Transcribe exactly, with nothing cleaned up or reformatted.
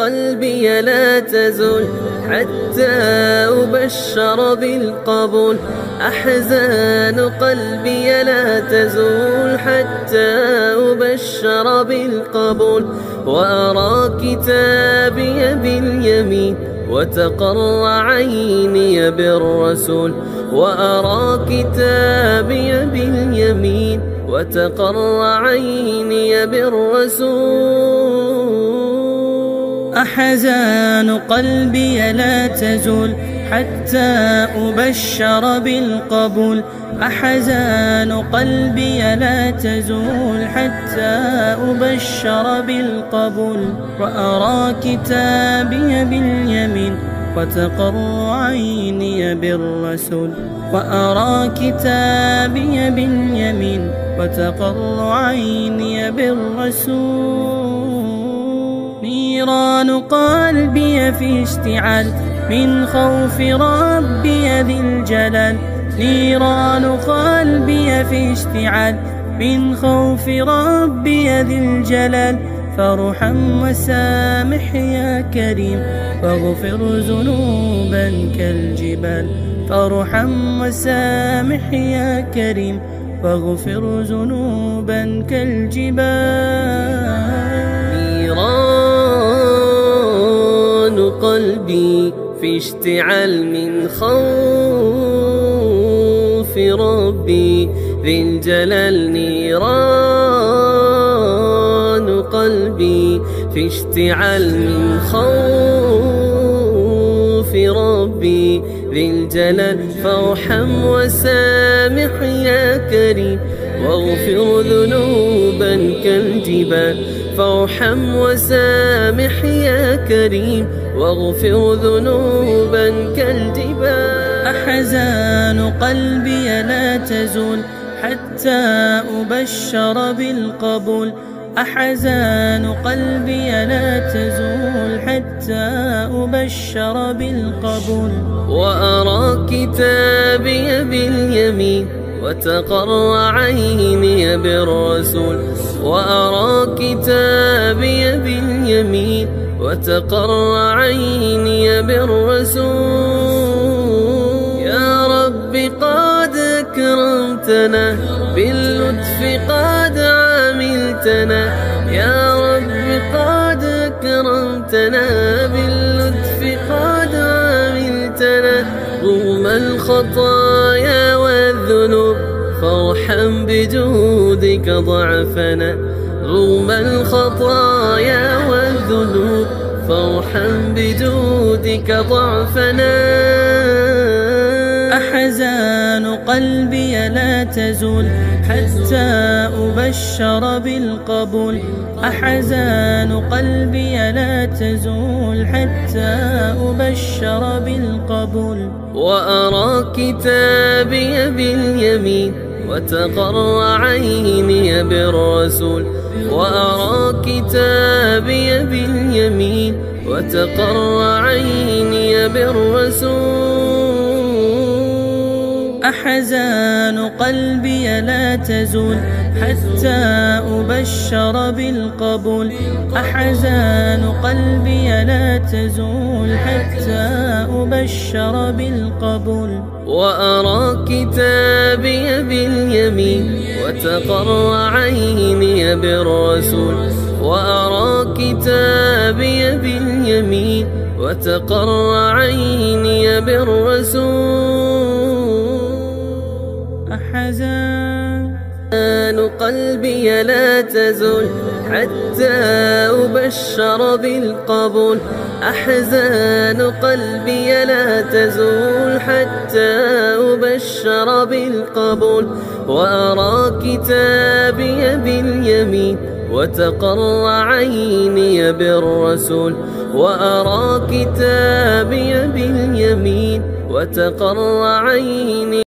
قلبي لا تزول حتى أبشر بالقبول. أحزان قلبي لا تزول حتى أبشر بالقبول. وأرى كتابي باليمين وتقر عيني بالرسول. وأرى كتابي باليمين وتقر عيني بالرسول. أحزان قلبي لا تزول حتى أبشر بالقبول. أحزان قلبي لا تزول حتى أبشر بالقبول. وأرى كتابي باليمين وتقر عيني بالرسول. وأرى كتابي باليمين وتقر عيني بالرسول. نيران قلبي في اشتعال من خوف ربي ذي الجلال. نيران قلبي في اشتعال من خوف ربي ذي الجلال. فارحم وسامح يا كريم واغفر ذنوبا كالجبال. فارحم وسامح يا كريم واغفر ذنوبا كالجبال. نيران قلبي في اشتعال من خوف ربي ذي الجلال. نيران قلبي في اشتعال من خوف ربي ذي الجلال. فارحم وسامح يا كريم واغفر ذنوبا كالجبال. فارحم وسامح يا كريم واغفر ذنوبا كالجبال. أحزان قلبي لا تزول حتى أبشر بالقبول. أحزان قلبي لا تزول حتى أبشر بالقبول. وأرى كتابي باليمين وتقر عيني بالرسول. وأرى كتابي باليمين وتقر عيني بالرسول. يا رب قد أكرمتنا باللطف قد عاملتنا. يا رب قد أكرمتنا باللطف قد عاملتنا. رغم الخطايا والذنوب فارحم بجودك ضعفنا. رغم الخطايا والذنوب فارحم بجودك ضعفنا. أحزان قلبي لا تزول حتى أبشر بالقبول. أحزان قلبي لا تزول حتى أبشر بالقبول. وأرى كتابي باليمين وتقر عيني بالرسول. وأرى كتابي باليمين وتقر عيني بالرسول. أحزان قلبي لا تزول حتى أبشر بالقبول. أحزان قلبي لا تزول حتى أبشر بالقبول. وأرى كتابي باليمين وتقر عيني بالرسول. وأرى كتابي باليمين وتقر عيني بالرسول. أحزان قلبي لا تزول حتى أبشر بالقبول. أحزان قلبي لا تزول حتى أبشر بالقبول. وأرى كتابي باليمين وتقر عيني بالرسول. وأرى كتابي باليمين وتقر عيني